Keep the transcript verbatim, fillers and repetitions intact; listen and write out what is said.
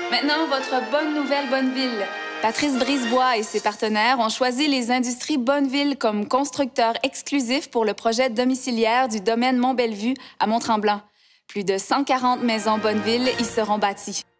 Maintenant, votre bonne nouvelle Bonneville. Patrice Brisebois et ses partenaires ont choisi les Industries Bonneville comme constructeurs exclusifs pour le projet domiciliaire du domaine Mont-Bellevue à Mont-Tremblant. Plus de cent quarante maisons Bonneville y seront bâties.